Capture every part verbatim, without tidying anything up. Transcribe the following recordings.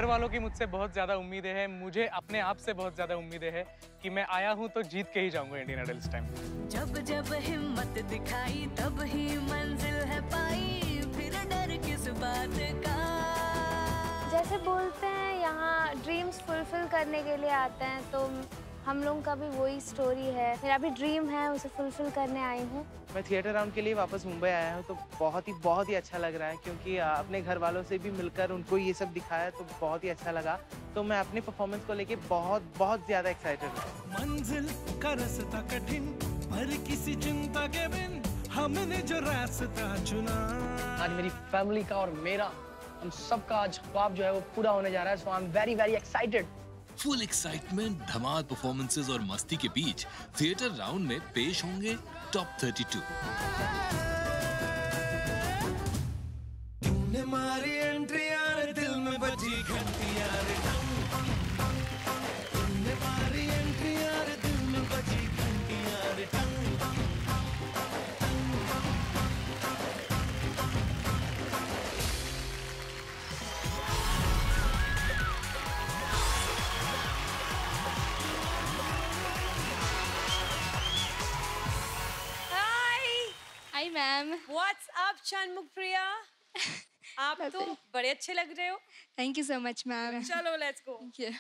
घर वालों की मुझसे बहुत ज़्यादा उम्मीदें हैं, मुझे अपने आप से बहुत ज़्यादा उम्मीदें हैं कि मैं आया हूँ तो जीत के ही जाऊँगा इंडियन आइडल इस टाइम। जब जब हिम्मत दिखाई तब ही मंजिल है पाई, फिर डर किस बात का। जैसे बोलते हैं यहाँ ड्रीम्स फुलफिल करने के लिए आते हैं, तो हम लोगों का भी वही स्टोरी है। मेरा भी ड्रीम है, उसे फुलफिल करने आई हूँ। मैं थिएटर राउंड के लिए वापस मुंबई आया हूँ, तो बहुत ही बहुत ही अच्छा लग रहा है, क्योंकि अपने घर वालों से भी मिलकर उनको ये सब दिखाया तो बहुत ही अच्छा लगा। तो मैं अपने परफॉर्मेंस को लेके बहुत बहुत ज़्यादा एक्साइटेड हूँ। मंजिल का रास्ता कठिन पर किसी चिंता के बिन हमने जो रास्ता चुना। आज मेरी फैमिली का और मेरा, हम सबका आज ख्वाब जो है वो पूरा होने जा रहा है। So I am very very excited. Full excitement, धमाल परफॉर्मेंसेस और मस्ती के बीच थिएटर राउंड में पेश होंगे टॉप थर्टी टू। तूने मारी एंट्री यार, दिल में बजी घंटी यार। तूने मारी एंट्री यार, दिल में बजी घंटी यार। Hi ma'am. What's up Shanmukh Priya? आप तो बड़े अच्छे लग रहे हो। Thank you so much ma'am. चलो let's go. Thank you.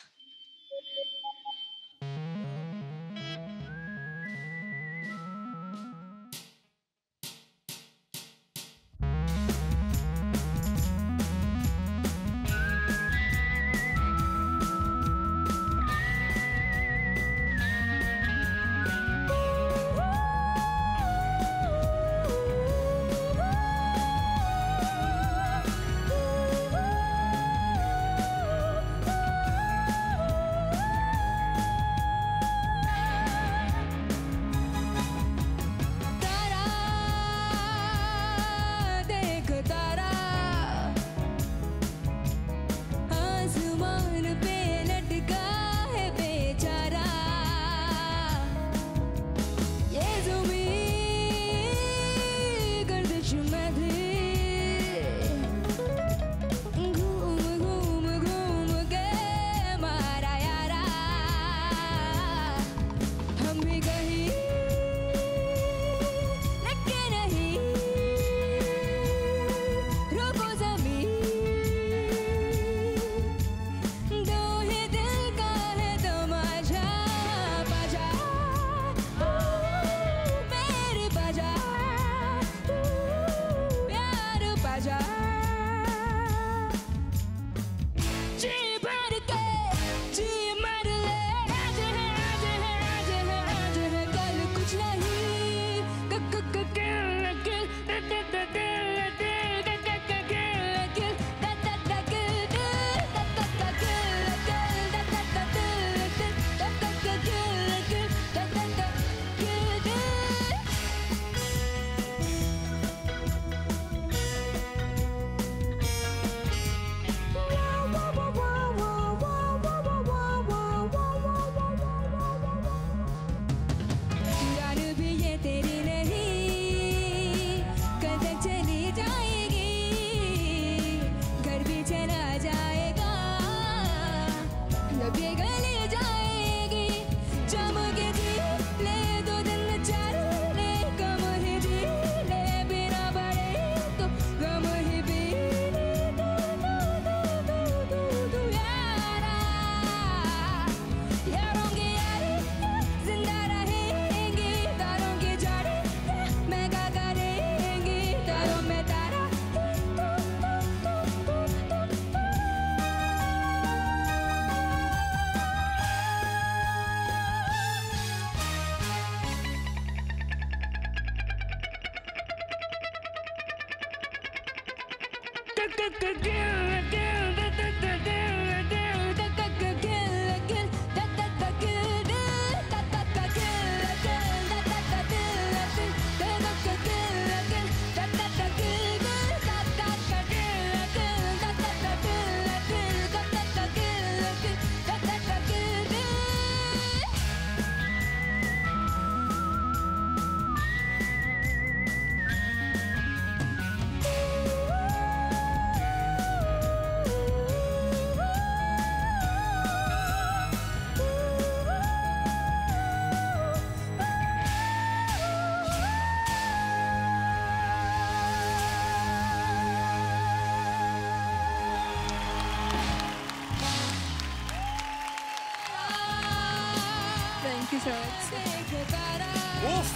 so much. उफ,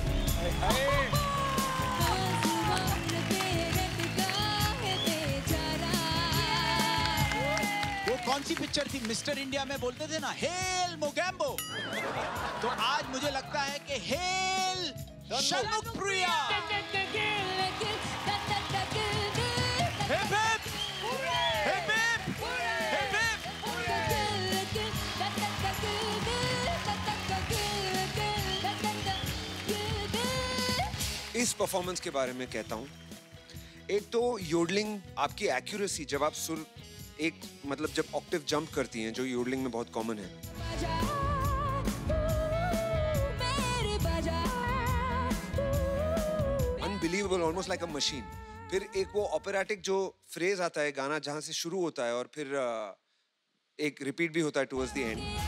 वो कौन सी पिक्चर थी मिस्टर इंडिया में बोलते थे ना हेल मोगैम्बो, तो आज मुझे लगता है कि हेल शनमुख प्रिया। इस परफॉर्मेंस के बारे में कहता हूँ, एक तो योडलिंग, आपकी एक्यूरेसी, जब आप सुर एक मतलब जब ऑक्टेव जंप करती हैं, जो योडलिंग में बहुत कॉमन है, unbelievable, almost like a machine. फिर एक वो ऑपरेटिक जो फ्रेज आता है गाना जहाँ से शुरू होता है और फिर एक रिपीट भी होता है towards the end.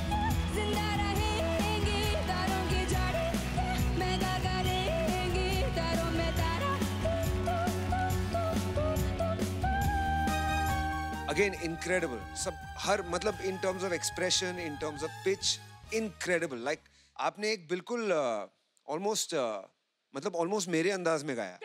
Again, incredible. सब हर मतलब in terms of expression, in terms of pitch, incredible. Like आपने एक बिल्कुल almost uh, मतलब almost मेरे अंदाज में गाया।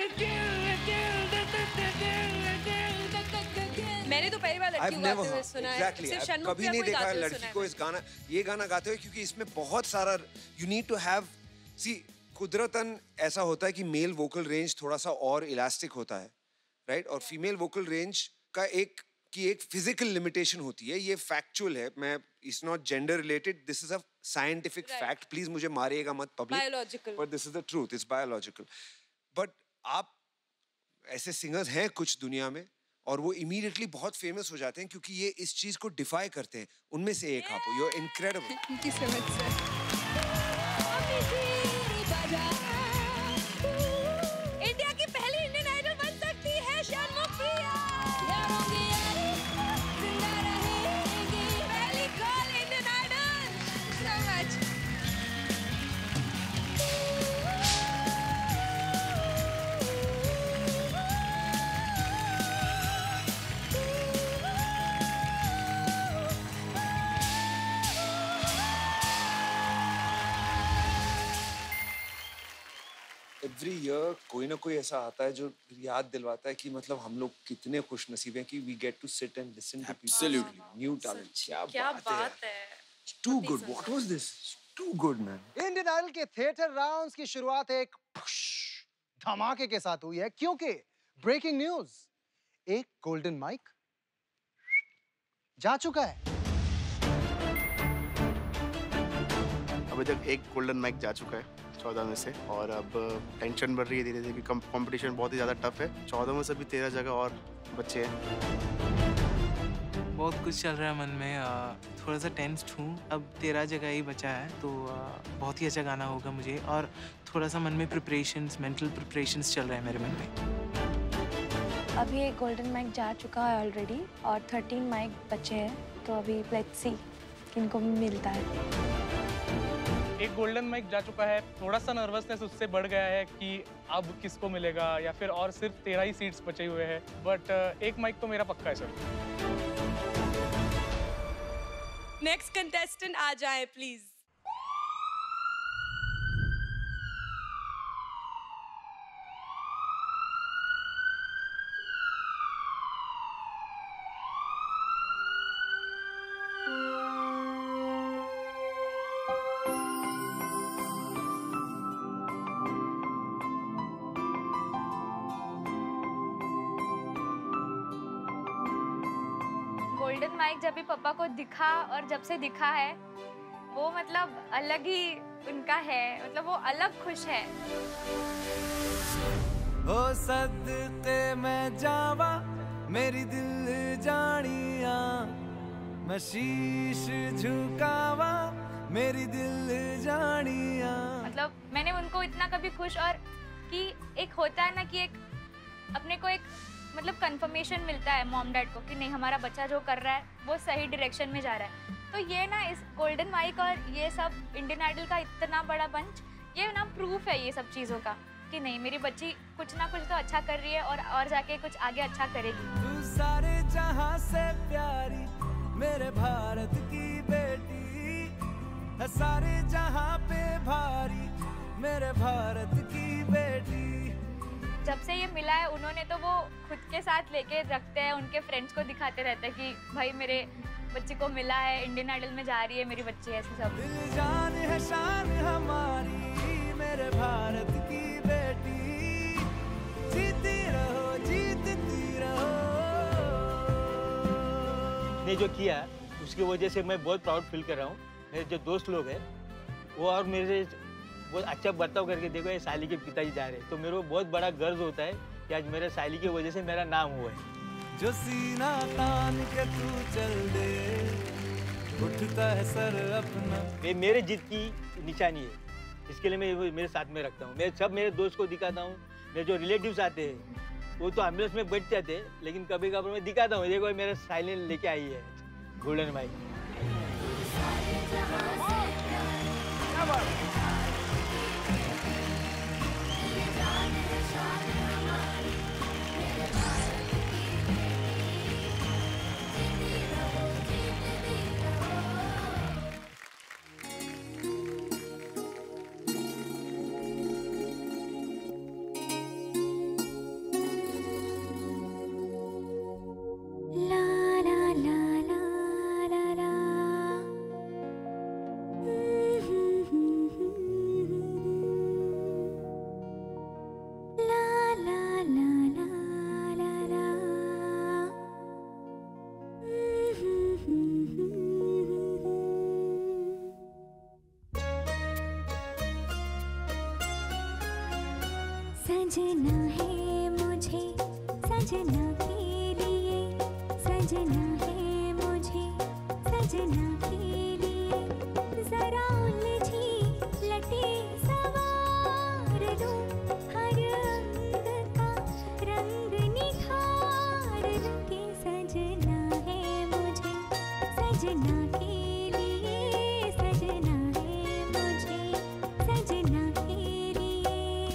मैंने तो पहली बार लड़की को गाते हुए सुना है। Exactly. सिर्फ शनमुख कभी नहीं देखा लड़की को इस गाना ये गाना गाते हुए, क्योंकि इसमें बहुत सारा you need to have, see, कुदरतन ऐसा होता है कि मेल वोकल रेंज थोड़ा सा और इलास्टिक होता है, राइट? और फीमेल वोकल रेंज का एक की एक फिजिकल लिमिटेशन होती है। ये फैक्चुअल है, मैं it's not gender related, this is a scientific fact, please मुझे मारिएगा मत public, biological, but this is the truth, it's biological. But आप ऐसे सिंगर्स हैं कुछ दुनिया में और वो इमीडिएटली बहुत फेमस हो जाते हैं क्योंकि ये इस चीज को डिफाई करते हैं। उनमें से एक आप हो, you are incredible. Thank you so much, sir. India की पहली इंडियन आइडल बन सकती है शनमुख प्रिया। पहली girl Indian Idol. So much. Every year कोई ना कोई ऐसा आता है जो याद दिलवाता है कि मतलब हम लोग कितने खुश नसीब हैं कि we get to sit and listen to Absolutely. New talent. क्या क्या बात बात है, है। Too good, what was this, too good man. Indian Idol के थिएटर राउंड्स की शुरुआत एक धमाके के साथ हुई है, क्योंकि ब्रेकिंग न्यूज, एक गोल्डन माइक जा चुका है। अभी तक एक गोल्डन माइक जा चुका है चौदह में से, और अब टेंशन बढ़ रही है धीरे धीरे, क्योंकि कंपटीशन बहुत ही ज़्यादा टफ है। चौदह में से भी तेरह जगह और बच्चे हैं। बहुत कुछ चल रहा है मन में, आ, थोड़ा सा टेंस्ड हूँ। अब तेरह जगह ही बचा है, तो आ, बहुत ही अच्छा गाना होगा मुझे, और थोड़ा सा मन में प्रिपरेशंस, मेंटल प्रिपरेशंस चल रहे हैं मेरे मन में। अभी एक गोल्डन माइक जा चुका है ऑलरेडी और थर्टीन माइक बचे हैं, तो अभी लेट्स सी किनको मिलता है। एक गोल्डन माइक जा चुका है, थोड़ा सा नर्वसनेस उससे बढ़ गया है कि अब किसको मिलेगा, या फिर और सिर्फ तेरह ही सीट्स बचे हुए हैं, बट एक माइक तो मेरा पक्का है सर। नेक्स्ट कंटेस्टेंट आ जाए प्लीज। गोल्डन माइक जब भी पापा को दिखा और जब से दिखा है वो मतलब अलग ही उनका है, मतलब वो अलग खुश है। ओ सदके में जावा मेरी दिल जानिया, मैं शीश झुकावा मेरी दिल जानिया। मतलब मैंने उनको इतना कभी खुश, और कि एक होता है ना कि एक अपने को एक मतलब कंफर्मेशन मिलता है मॉम डैड को कि नहीं हमारा बच्चा जो कर रहा है वो सही डायरेक्शन में जा रहा है। तो ये ना इस गोल्डन माइक और ये सब इंडियन आइडल का इतना बड़ा बंच, ये ना प्रूफ है ये सब चीज़ों का कि नहीं मेरी बच्ची कुछ ना कुछ तो अच्छा कर रही है और और जाके कुछ आगे अच्छा करेगी। तू सारे जहां से प्यारी मेरे भारत की बेटी, है सारे जहां पे भारी मेरे भारत की बेटी। जब से ये मिला है उन्होंने तो वो खुद के साथ लेके रखते हैं, उनके फ्रेंड्स को दिखाते रहते हैं कि भाई मेरे बच्चे को मिला है, इंडियन आइडल में जा रही है मेरी बच्ची, ऐसे सब। दिल जान है शान हमारी मेरे भारत की बेटी, जीती रहो जीतती रहो। ने जो किया उसकी वजह से मैं बहुत प्राउड फील कर रहा हूँ। मेरे जो दोस्त लोग हैं वो और मेरे बहुत अच्छा बर्ताव करके देखो ये साली के पिताजी जा रहे हैं, तो मेरे को बहुत बड़ा गर्व होता है कि आज मेरे साली की वजह से मेरा नाम हुआ है। जो सीना तान के तू चल दे उठता है सर अपना। ये मेरे जीत की निशानी है, इसके लिए मैं मेरे साथ में रखता हूँ। मैं सब मेरे दोस्त को दिखाता हूँ। मेरे जो रिलेटिव्स आते हैं वो तो एम्बुलेंस में बैठ जाते हैं, लेकिन कभी कभी मैं दिखाता हूँ, देखो मेरे साली लेके आई है गोल्डन माइक। सजना है मुझे सजना के लिए, सजना है मुझे सजना के लिए, जरा उलझी लटे सवार लूं, हर अंग का रंग निखार लूं कि सजना है मुझे सजना के लिए, सजना है मुझे सजना के लिए।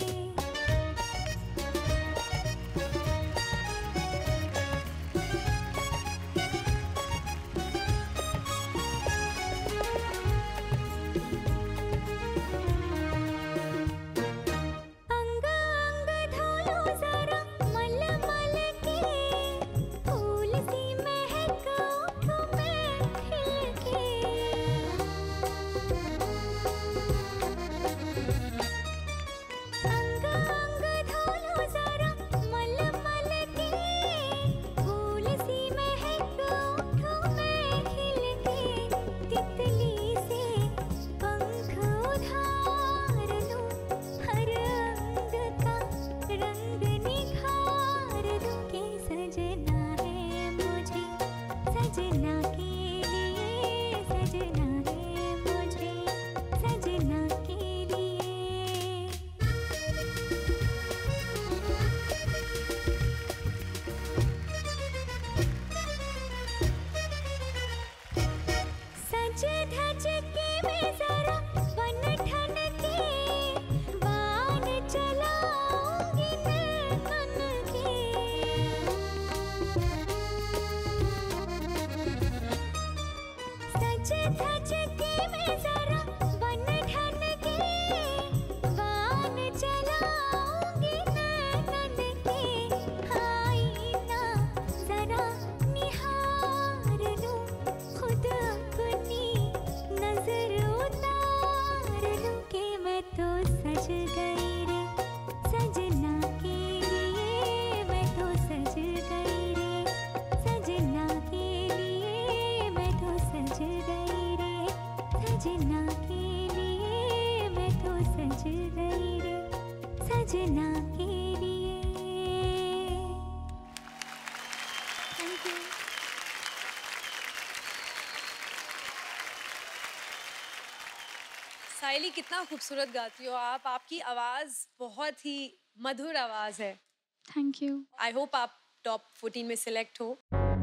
साइली कितना खूबसूरत गाती हो आप, आपकी आवाज बहुत ही मधुर आवाज है। Thank you. आई होप आप टॉप फोर्टीन में सिलेक्ट हो।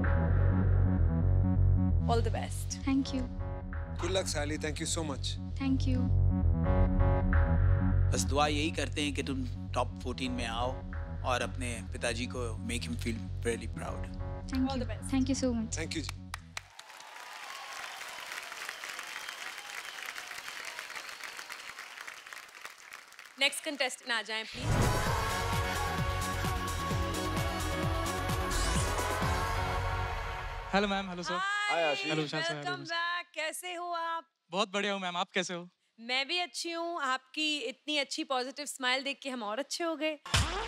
All the best. Thank you. Good luck Saili, thank you so much. Thank you. बस दुआ यही करते हैं कि तुम टॉप फोर्टीन में आओ और अपने पिताजी को make him feel very proud. Thank you. Thank you so much. Thank you ji. Next contestant आ जाएं please. Hello ma'am, hello sir. Hi Ashish. Hello Vishal sir. Welcome back. कैसे हो आप? बहुत बढ़िया हूँ मैम, आप कैसे हो? मैं भी अच्छी हूँ। आपकी इतनी अच्छी पॉजिटिव स्माइल देख के हम और अच्छे हो गए।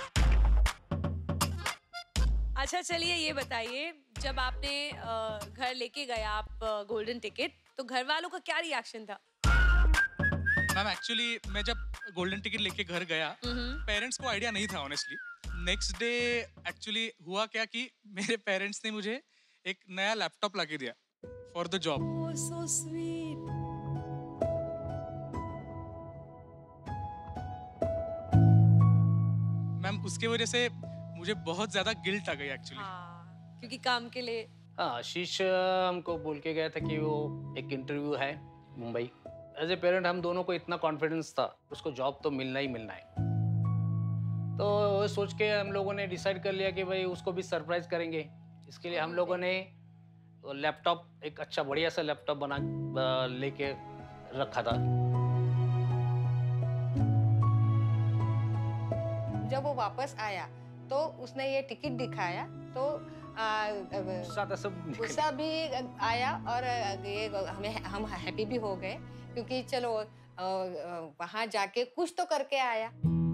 अच्छा चलिए ये बताइए, जब आपने घर लेके गया आप गोल्डन टिकट, तो घर वालों का क्या रिएक्शन था? मैम एक्चुअली मैं जब गोल्डन टिकट लेके घर गया, पेरेंट्स को आइडिया नहीं था ऑनेस्टली। नेक्स्ट डे एक्चुअली हुआ क्या कि मेरे पेरेंट्स ने मुझे एक नया लैपटॉप लाके दिया for the job. Oh so sweet. Ma'am उसके वजह से मुझे बहुत ज्यादा गिल्ट आ गई एक्चुअली। हाँ, क्योंकि काम के लिए। हाँ, आशीष हमको बोल के गया था कि वो एक इंटरव्यू है मुंबई। एज ए पेरेंट हम दोनों को इतना कॉन्फिडेंस था उसको जॉब तो मिलना ही मिलना है। तो वो सोच के हम लोगों ने डिसाइड कर लिया कि भाई उसको भी सरप्राइज करेंगे। इसके लिए हम लोगों ने लैपटॉप, एक अच्छा बढ़िया सा लैपटॉप बना लेके रखा था। जब वो वापस आया तो उसने ये टिकट दिखाया तो गुस्सा भी आया और ये हमें हम हैप्पी भी हो गए क्योंकि चलो वहाँ जाके कुछ तो करके आया।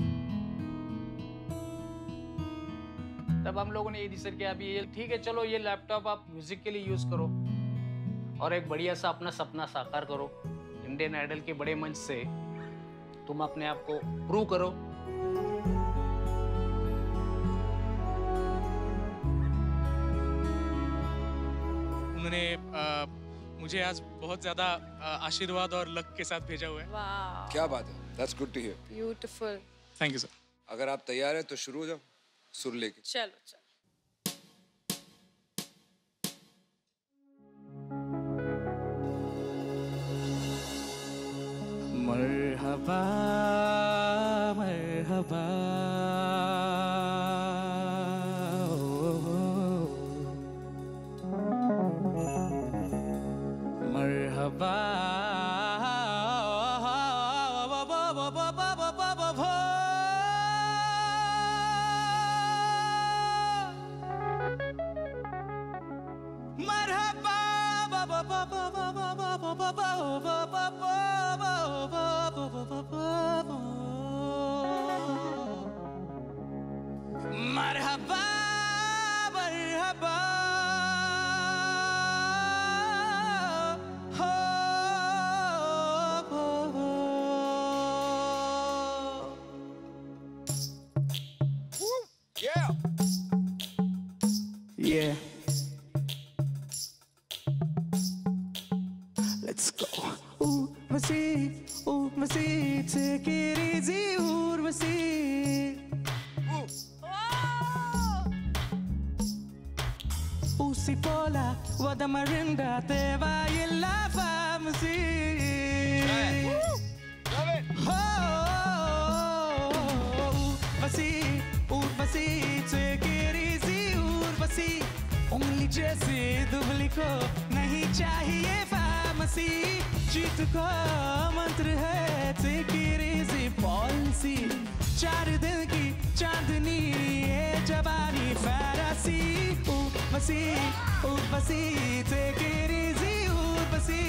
तब हम लोगों ने ये डिसाइड किया अभी ये ठीक है, चलो ये लैपटॉप आप म्यूजिक के लिए यूज करो और एक बढ़िया सा अपना सपना साकार करो। इंडियन आइडल के बड़े मंच से तुम अपने आप को प्रूव करो। उन्होंने आ, मुझे आज बहुत ज्यादा आशीर्वाद और लक के साथ भेजा हुआ है। वाह, क्या बात है, that's good to hear. Beautiful. Thank you sir. अगर आप तैयार हैं तो शुरू हो जाओ सुर लेके। चलो चलो। मरहबा मरहबा मरहबा मरहबा मरहबा हो Yeah. Yeah. Let's go. Urvashi, Urvashi, take it easy, Urvashi. Usi pola, vada marinda, te va illa famsi. Love it. Oh, Urvashi, Urvashi, take it easy, Urvashi. उंगली जैसे दुबली को नहीं चाहिए फार्मेसी। जीत का मंत्र है take it easy पॉलिसी। चार दिन की चांदनी ये जवानी फैरासी। Urvashi Urvashi take it easy Urvashi.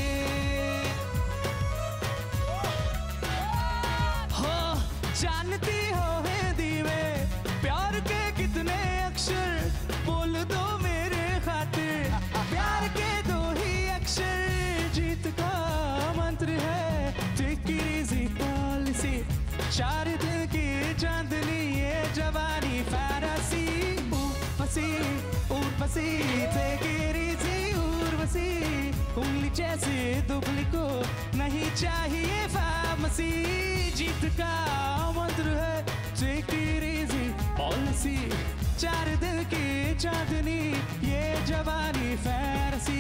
हो जानती हो हिंदी में प्यार के कितने अक्षर, बोल दो मेरे खातिर प्यार के दो ही अक्षर। जीत का मंत्र है take it easy पॉलिसी। चार दिन की चांदनी ये जवानी फैरासी। Urvashi Urvashi take it easy Urvashi. उंगली जैसे दुबली को नहीं चाहिए फार्मेसी। जीत का मंत्र है take it easy पॉलिसी। चार दिन की चांदनी ये जवानी फैरासी।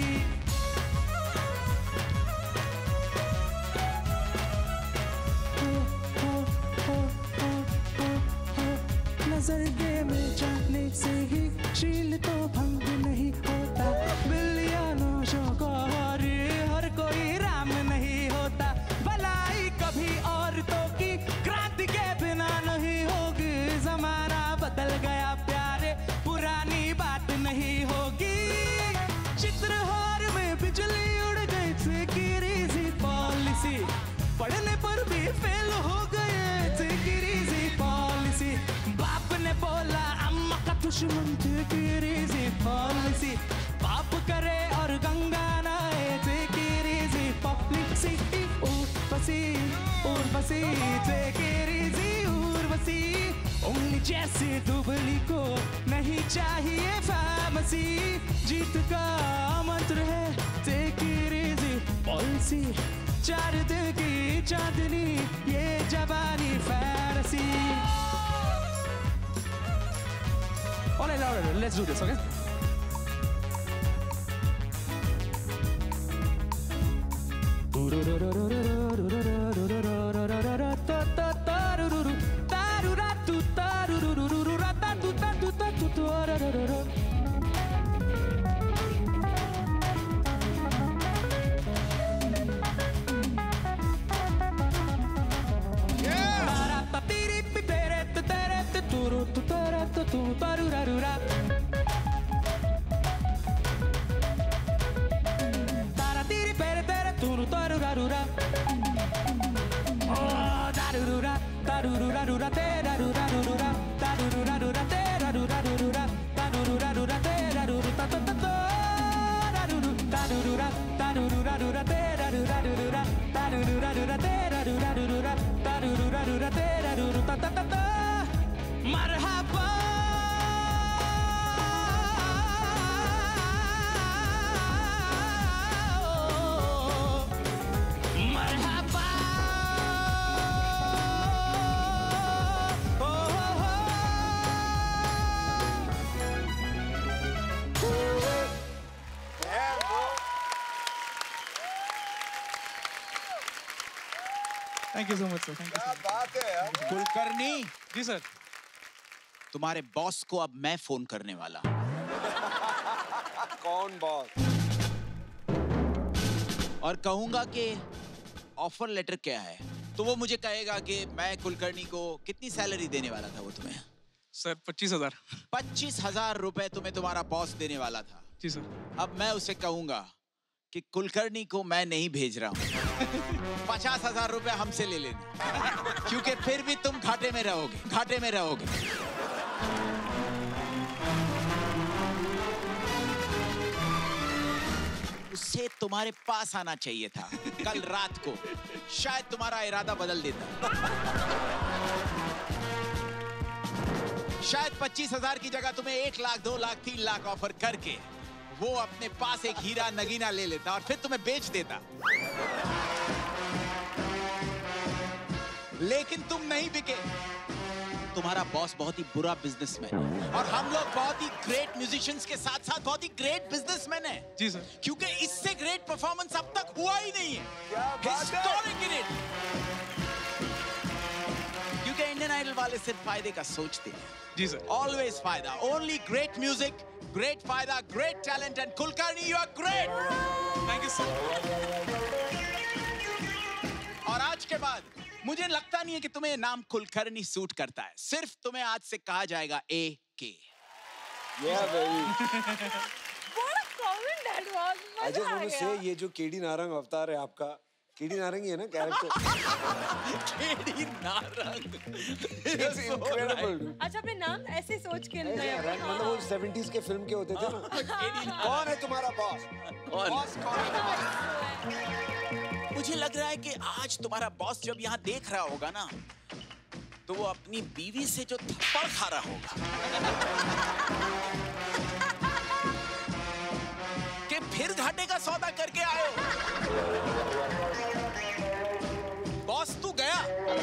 नजर के में चाहने से ही शील तो भंग नहीं होता। बिल्लिया नौशों को और हर कोई राम नहीं होता। भलाई कभी औरतों की क्रांति दुश्मन take it easy policy पाप करे और गंगा नहाए take it easy publicity Urvashi Urvashi take it easy Urvashi उंगली जैसे दुबली को नहीं चाहिए फार्मेसी जीत का मंत्र है take it easy policy चार दिन की चांदनी ये जवानी fantasy All right, all right, let's do this, okay? Thank you so much sir thank you बात है यार कुलकर्णी जी सर तुम्हारे बॉस को अब मैं फोन करने वाला कौन बॉस और कहूंगा कि ऑफर लेटर क्या है तो वो मुझे कहेगा कि मैं कुलकर्णी को कितनी सैलरी देने वाला था वो तुम्हें सर पच्चीस हजार पच्चीस हजार रुपए तुम्हें तुम्हारा बॉस देने वाला था जी सर अब मैं उसे कहूंगा कि कुलकर्णी को मैं नहीं भेज रहा हूँ पचास हजार रुपए हमसे ले लेना क्योंकि फिर भी तुम घाटे में रहोगे घाटे में रहोगे उसे तुम्हारे पास आना चाहिए था कल रात को शायद तुम्हारा इरादा बदल देता शायद पच्चीस हजार की जगह तुम्हें एक लाख दो लाख तीन लाख ऑफर करके वो अपने पास एक हीरा नगीना ले लेता और फिर तुम्हें बेच देता लेकिन तुम नहीं बिके तुम्हारा बॉस बहुत ही बुरा बिजनेसमैन है और हम लोग बहुत ही ग्रेट म्यूजिशियंस के साथ साथ बहुत ही ग्रेट बिजनेसमैन है जी सर क्योंकि इससे ग्रेट परफॉर्मेंस अब तक हुआ ही नहीं है हिस्टोरिक इन इट क्योंकि इंडियन आइडल वाले सिर्फ फायदे का सोचते हैं जी सर ऑलवेज फायदा ओनली ग्रेट म्यूजिक ग्रेट फायदा great talent and Kulkarni you are great thank you sir और आज के बाद मुझे लगता नहीं है कि तुम्हें नाम कुलकर्णी सूट करता है सिर्फ तुम्हें आज से कहा जाएगा ए के Yeah, baby. What a comment that was. I just want to say ये जो केडी नारंग अवतार है आपका केडी नारंग ही है ना character KD Narang It's incredible. अच्छा अपने नाम ऐसे सोच के मतलब वो सेवेंटीज़ के फिल्म के होते थे ना कौन है तुम्हारा बॉस बॉस कौन है मुझे लग रहा है कि आज तुम्हारा बॉस जब यहाँ देख रहा होगा ना तो वो अपनी बीवी से जो थप्पड़ खा रहा होगा कि फिर घाटे का सौदा करके आए बॉस तू गया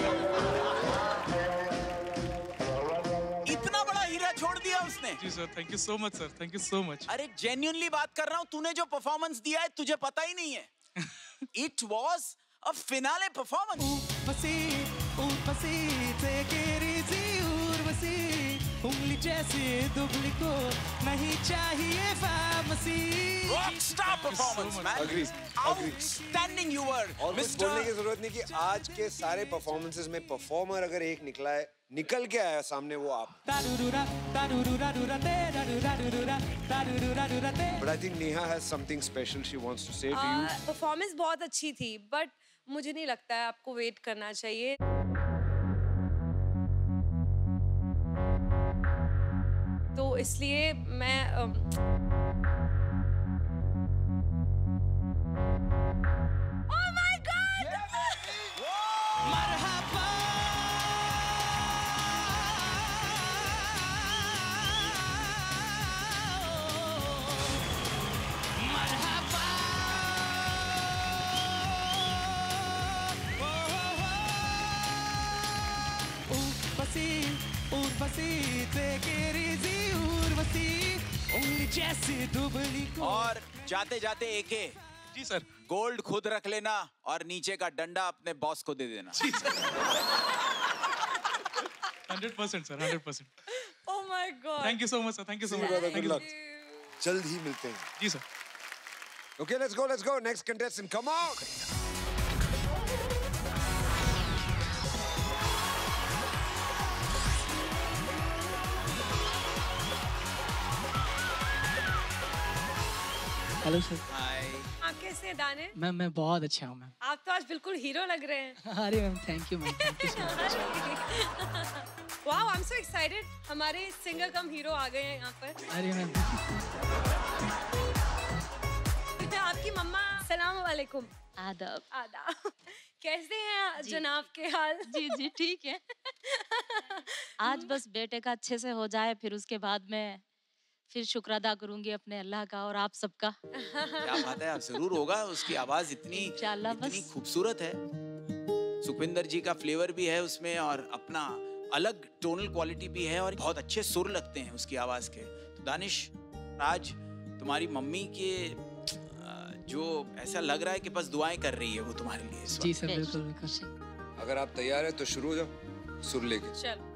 इतना बड़ा हीरा छोड़ दिया उसने जी sir thank you so much sir thank you so much अरे जेन्युइनली बात कर रहा हूँ तूने जो परफॉर्मेंस दिया है तुझे पता ही नहीं है It was a finale performance. Urvashi, Urvashi, take it easy, Urvashi. उंगली जैसी दुबली को नहीं चाहिए pharmacy. Rockstar performance, man. Agree. Outstanding you were, और कुछ बोलने की जरूरत नहीं कि आज के सारे परफॉर्मेंसेस में परफॉर्मर अगर एक निकला है निकल के आया सामने वो आप. But I think Neha has something special she wants to say to you. Performance बहुत अच्छी थी बट मुझे नहीं लगता है आपको वेट करना चाहिए. तो इसलिए मैं अम, Oh my God! उर्वशी तेरी उर्वशी उंगली जैसी दुबली को। और जाते जाते एके जी सर, गोल्ड खुद रख लेना और नीचे का डंडा अपने बॉस को दे देना। जी sir. Hundred percent sir, hundred percent. Oh my God! Thank you so much sir, thank you so much. Good luck. जल्द ही मिलते हैं। जी sir. Okay, let's go, let's go. Next contestant, come on. Hello sir. Hi. आप कैसे हैं दाने? Ma'am मैं बहुत अच्छा हूँ मैम। आप तो आज बिल्कुल हीरो लग रहे हैं। अरे ma'am thank you ma'am, thank you so much. Wow, I am so excited. हमारे सिंगर कम हीरो आ गए हैं यहाँ पर। अरे मैम। आपकी मम्मा सलाम वालेकुम। आदाब। आदाब। कैसे हैं जनाब के हाल? जी जी ठीक है। आज बस बेटे का अच्छे से हो जाए, फिर उसके बाद में फिर शुक्र अदा करूंगी अपने अल्लाह का और आप सबका। क्या बात है, आप जरूर होगा। उसकी आवाज इतनी इतनी खूबसूरत है। सुखविंदर जी का फ्लेवर भी है उसमें और अपना अलग टोनल क्वालिटी भी है और बहुत अच्छे सुर लगते हैं उसकी आवाज के। तो दानिश, आज तुम्हारी मम्मी के जो ऐसा लग रहा है कि बस दुआएं कर रही है वो तुम्हारे लिए। जी सर, बिल्कुल बिल्कुल। अगर आप तैयार हैं तो शुरू हो जाओ सुर लेके। चलो।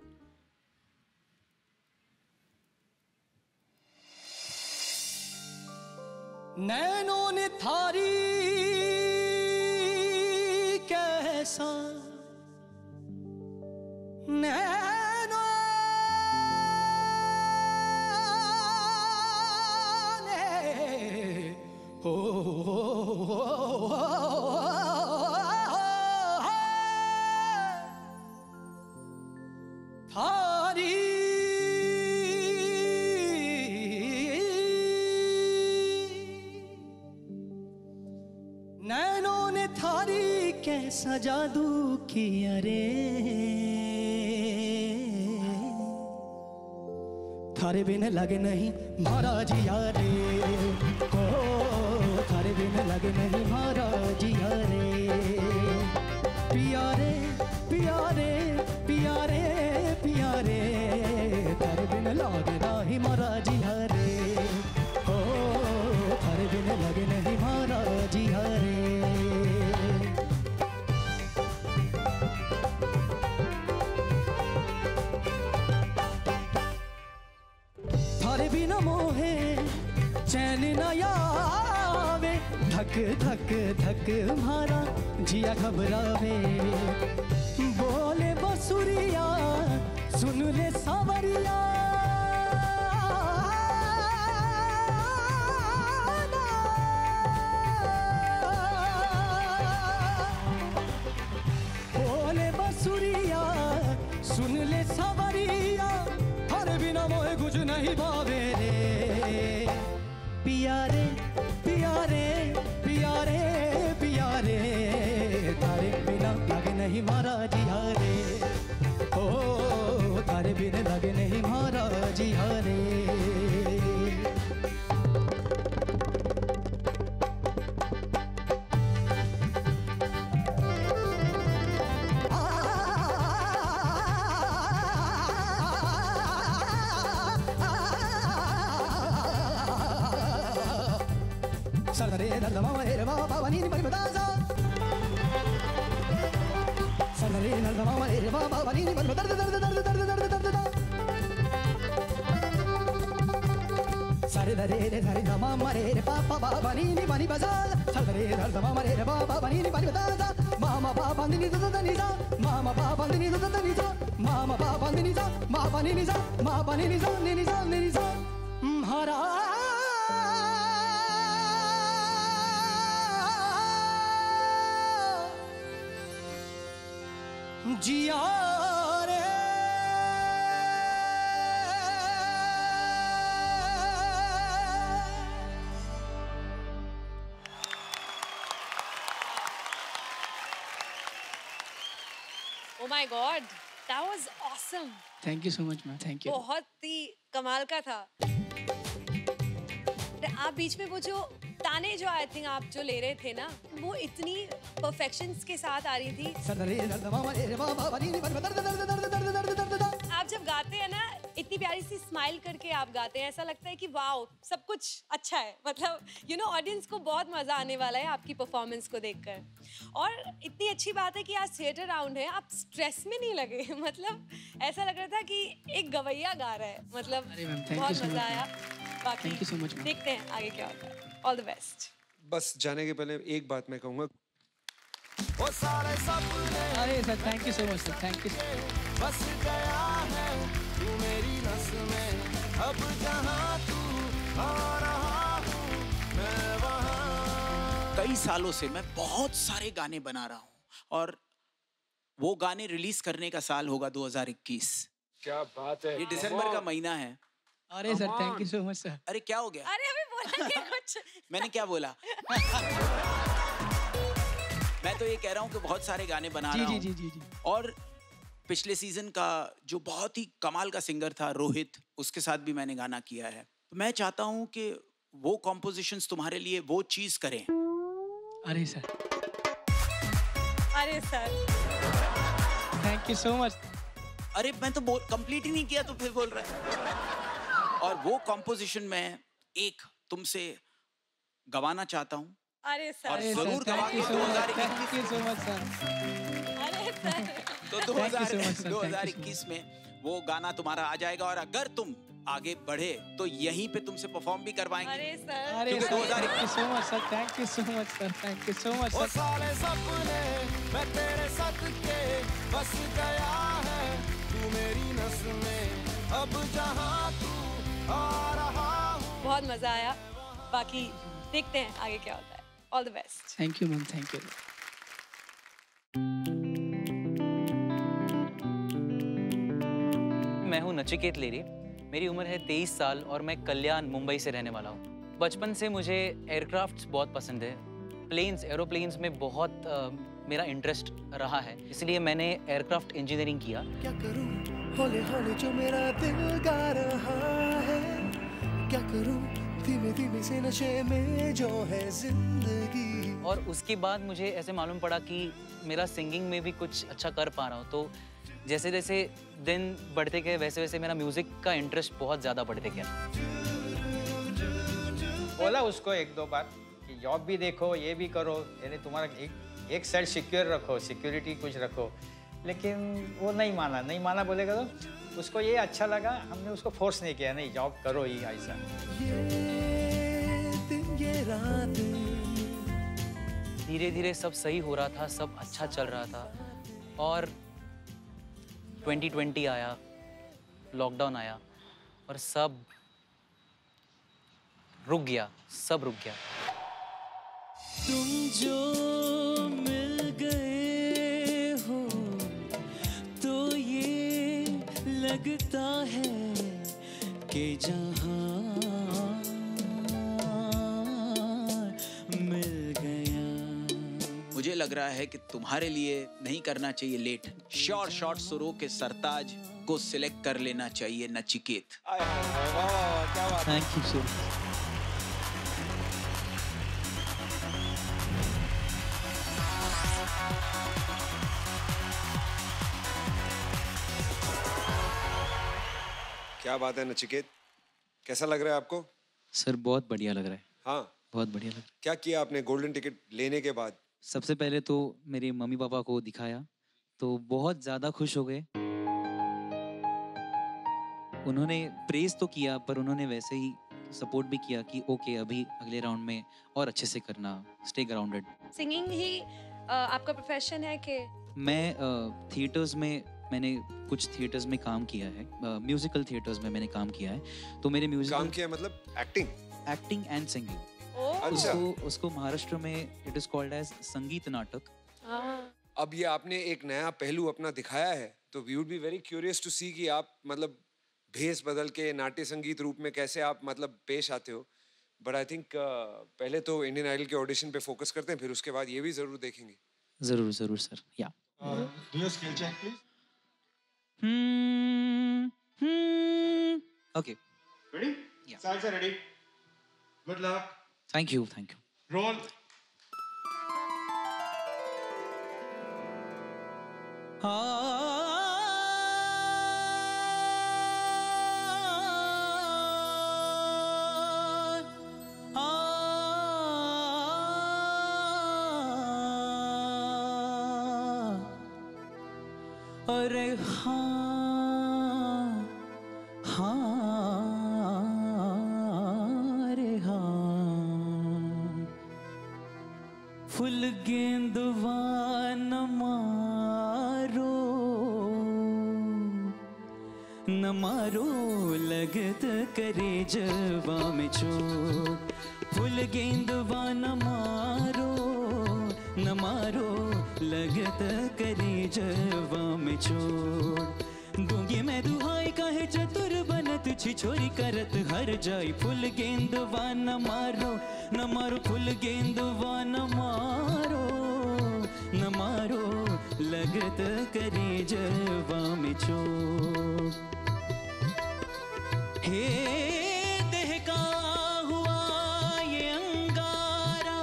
नैनों ने थारी कैसा नैनों ने हो थारी नैनों ने थारी कैसा जादू किया रे, थारे बिन लगे नहीं मारा जिया रे, ओ थारे बिन लगे नहीं मारा जिया रे, पिया रे पिया रे पिया रे पिया रे, थारे बिन लगे नहीं मारा जिया रे, ओ थारे बिन लगे नहीं मारा जिया रे। थारे बिना मोहे चैन न आवे, धक धक धक मारा जिया घबरावे, बोले बसुरिया सुन ले सावरिया, बोले बसुरिया सुन ले सावरिया, थारे बिना मोहे कुछ नहीं भावे रे, पिया रे पिया रे पिया रे पिया रे, थारे बिना लगे नहीं मारा जिया रे, ओ थारे बिना लगे नहीं मारा जिया रे। Sarare nalda mama ere baba vanini mari badaza, sarare nalda mama ere baba vanini mari darda darda darda darda darda darda da, sare dare re sare da mama ere papa baba vanini mari bazaza, sarare nalda mama ere baba vanini mari badaza, mama baba vanini da da ni za, mama baba vanini da da ni za, mama baba vanini za, mama vanini za, mama vanini za ni za ni za, hara जिया रे my God, that was awesome. Thank you so much ma'am, thank you. बहुत ही कमाल का था। आप बीच में वो जो ताने जो आई थिंक आप जो ले रहे थे ना, वो इतनी परफेक्शंस के साथ आ रही थी। आप जब गाते हैं ना, इतनी प्यारी सी स्माइल करके आप गाते हैं, ऐसा लगता है कि वाओ सब कुछ अच्छा है। मतलब यू नो ऑडियंस को बहुत मजा आने वाला है आपकी परफॉर्मेंस को देखकर। और इतनी अच्छी बात है कि आज थिएटर राउंड है, आप स्ट्रेस में नहीं लगे। मतलब ऐसा लग रहा था कि एक गवैया गा रहा है। मतलब बहुत मजा आया। बाकी थैंक यू सो मच। देखते हैं आगे क्या होता है। All the best. बस जाने के पहले एक बात मैं कहूँगा, अरे sir thank you so much sir, thank you. बस गया है तू मेरी नस में, अब जहाँ तू आ रहा हूँ मैं वहाँ। कई सालों से मैं बहुत सारे गाने बना रहा हूँ और वो गाने रिलीज करने का साल होगा दो हज़ार इक्कीस। क्या बात है। ये दिसंबर का महीना है। अरे sir thank you so much sir. अरे क्या हो गया? अरे अभी बोला नहीं कुछ। मैंने क्या बोला? मैं तो ये कह रहा हूँ कि बहुत सारे गाने बना जी, रहा हूँ। जी, जी, जी, जी। और पिछले सीजन का जो बहुत ही कमाल का सिंगर था रोहित, उसके साथ भी मैंने गाना किया है। तो मैं चाहता हूँ कि वो कॉम्पोजिशंस तुम्हारे लिए वो चीज करें। अरे सर अरे sir thank you so much. अरे मैं तो कंप्लीट ही नहीं किया तो फिर बोल रहा है। और वो कॉम्पोजिशन में एक तुमसे गवाना चाहता हूँ। अरे सर और जरूर गवा के दो हज़ार इक्कीस thank you so much sir. अरे सर तो दो हज़ार इक्कीस में वो गाना तुम्हारा आ जाएगा। और अगर तुम आगे बढ़े तो यहीं पे तुमसे परफॉर्म भी करवाएंगे। अरे सर अरे sir thank you so much sir, thank you so much sir, thank you so much वो सर। सारे सपने मैं तेरे सदके बस गया है तू मेरी नस में, अब जहाँ तू आ रहा हूँ। बहुत मजा आया। बाकी देखते हैं आगे क्या होता है। All the best. Thank you ma'am, thank you. मैं हूँ नचिकेत लेरी, मेरी उम्र है तेईस साल और मैं कल्याण मुंबई से रहने वाला हूँ। बचपन से मुझे एयरक्राफ्ट्स बहुत पसंद है, प्लेन्स एरोप्लेन्स में बहुत आ, मेरा इंटरेस्ट रहा है, इसलिए मैंने एयरक्राफ्ट इंजीनियरिंग किया। क्या करूं हौले हौले जो मेरा दिल गा रहा है, क्या करूं धीमे धीमे से नशे में जो है जिंदगी। और उसके बाद मुझे ऐसे मालूम पड़ा कि मेरा सिंगिंग में भी कुछ अच्छा कर पा रहा हूँ। तो जैसे जैसे दिन बढ़ते गए वैसे वैसे मेरा म्यूजिक का इंटरेस्ट बहुत ज़्यादा बढ़ते गया। बोला उसको एक दो बार कि जॉब भी देखो, ये भी करो, यानी तुम्हारा एक एक साइड सिक्योर रखो, सिक्योरिटी कुछ रखो, लेकिन वो नहीं माना। नहीं माना बोलेगा तो उसको ये अच्छा लगा, हमने उसको फोर्स नहीं किया, नहीं जॉब करो ही ऐसा। धीरे धीरे सब सही हो रहा था, सब अच्छा चल रहा था। और ट्वेंटी ट्वेंटी आया, लॉकडाउन आया और सब रुक गया, सब रुक गया। तुम जो मिल गए हो तो ये लगता है कि जहां मिल गया। मुझे लग रहा है कि तुम्हारे लिए नहीं करना चाहिए लेट। शॉर्ट शॉर्ट सुरों के सरताज को सिलेक्ट कर लेना चाहिए Nachiket. Thank you so much. क्या बात है नचिकेत, कैसा लग रहा है आपको? सर बहुत बढ़िया लग रहा है। हाँ बहुत बढ़िया लग रहा है। क्या किया आपने गोल्डन टिकट लेने के बाद? सबसे पहले तो मेरे मम्मी पापा को दिखाया तो बहुत ज़्यादा खुश हो गए। उन्होंने प्रेज तो किया पर उन्होंने वैसे ही सपोर्ट भी किया कि ओके अभी अगले राउंड में और अच्छे से करना, स्टे ग्राउंडेड। सिंगिंग ही uh, आपका प्रोफेशन है कि? मैं थिएटर्स uh, में मैंने कुछ थिएटर्स में काम किया है, म्यूजिकल uh, थिएटर्स में मैंने काम किया है। तो मेरे म्यूजिकल काम किया मतलब एक्टिंग? Acting and singing. अच्छा। उसको उसको महाराष्ट्र में इट इज कॉल्ड एज संगीत नाटक। अब ये आपने एक नया पहलू अपना दिखाया है, तो we would be very curious to see कि आप मतलब भेस बदल के नाट्य संगीत रूप में कैसे आप मतलब पेश आते हो। बट आई थिंक पहले तो इंडियन आइडल के ऑडिशन पे फोकस करते हैं, फिर उसके बाद ये भी जरूर देखेंगे। जरूर जरूर सर। या Do your skill check, please. Hmm. Hmm. Okay. Ready? Yeah. Salsa ready. Good luck. Thank you. Thank you. Roll. अरे हाँ हाँ अरे हाँ फुल गेंदवा न मारो न मारो लगत करे जवा में चोट फुल गेंदवा न मारो न मारो लगत करे जवा में चोट दूंगी मैं दुहाई काहे चतुर बनत छिछोरी करत हर जाई फुल गेंदवा न मारो न मारो फुल गेंदवा न मारो न मारो लगत करे जवा में चोट हे देह का हुआ ये अंगारा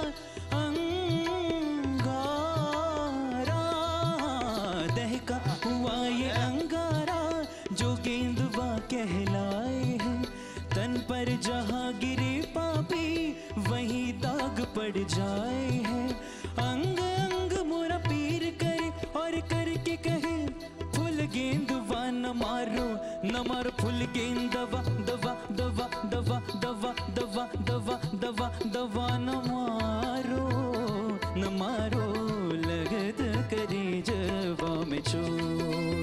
अंगारा देह का हुआ ये अंगारा जो गेंदवा कहलाए है तन पर जहाँ गिरे पापी वहीं दाग पड़ जाए है अंग अंग मोरा पीर करे और करके कहे फुल गेंदवा न मारो न मारो फुल गेंदवा दवा दवा दवा दवा दवा दवा दवा दवा न मारो न मारो लगत करे जवा में चोट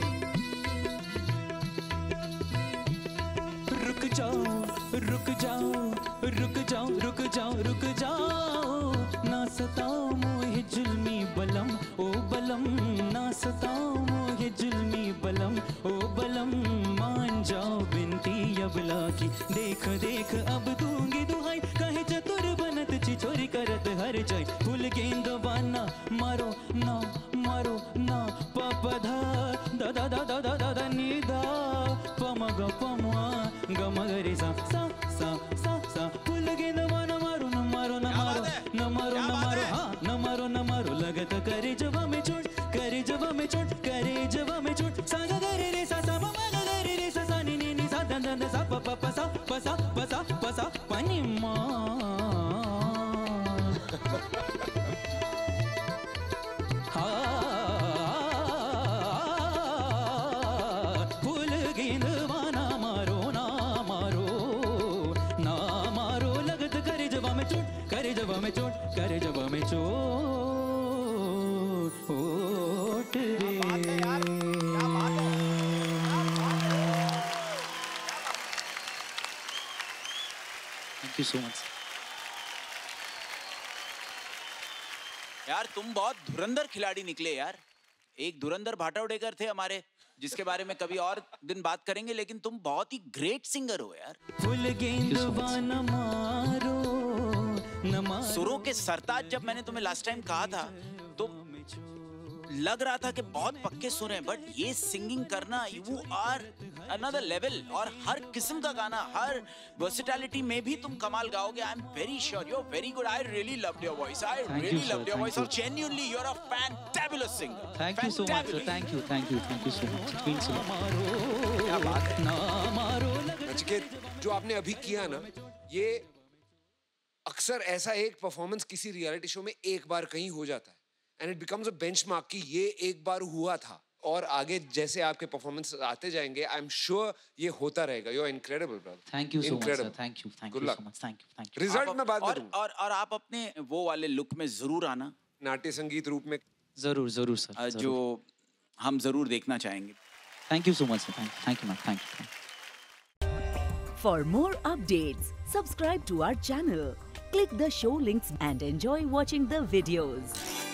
रुक जाओ रुक जाओ रुक जाओ रुक जाओ रुक जाओ ना सताओ मोहे जुल्मी बलम ओ बलम ना सताओ मोहे जुल्मी बलम ओ बलम मान जाओ बिनती अबला की देख देख अब दूंगी दुहाई कहे चतुर बनत छिछोरी करत हर जाई फुल गेंदवा ना मारो ना मारो ना पपधा दा दा दा दा दा दा दा नी दा पमग पमवा गमगरे सा सा सा सा सा फुल गेंदवा न मारो न मारो न मारो न मारो न मारो हाँ न मारो न मारो लगत करे जवा में चोट करे जवा में चोट करे जवा में चोट सा गा गा रे रे सा सा मा मा गा गा रे रे सा सा नी नी नी सा द द द सा प प प सा प सा प सा प सा पानी मा फूल गेंदवा ना मारो ना मारो ना मारो लगत करे जवा में चोट करे जवा में चोट करे जवा में चोट रे Thank you so much. यार तुम बहुत धुरंधर खिलाड़ी निकले यार एक धुरंधर भाटावडेकर थे हमारे जिसके बारे में कभी और दिन बात करेंगे लेकिन तुम बहुत ही ग्रेट सिंगर हो यार फुल गेंदवा न मारो न मारो सुरों के सरताज जब मैंने तुम्हें लास्ट टाइम कहा था तो लग रहा था कि बहुत पक्के सुर हैं बट ये सिंगिंग करना यू आर अनदर लेवल और हर किस्म का गाना हर वर्सेटैलिटी में भी तुम कमाल गाओगे I am very sure you are very good I really loved your voice I really loved your voice और genuinely you are a fantabulous singer Thank you so much, sir. Thank you, thank you, thank you so much. It means a lot. क्या बात है नचिकेत जो आपने अभी किया ना ये अक्सर ऐसा एक परफॉर्मेंस किसी रियलिटी शो में एक बार कहीं हो जाता है and it becomes a benchmark कि ये एक बार हुआ था और आगे जैसे आपके परफॉर्मेंस आते जाएंगे आई एम श्योर ये होता रहेगा you are incredible brother Thank you so much, sir. Thank you, thank you so much. Thank you, thank you. Result में बात और, करूं और और आप अपने वो वाले लुक में जरूर आना नाट्य संगीत रूप में जरूर जरूर सर जो हम जरूर देखना चाहेंगे Thank you so much, sir. Thank you, thank you, ma'am. Thank you. Thank you. For more updates, subscribe to our channel, click the show links and enjoy watching the videos.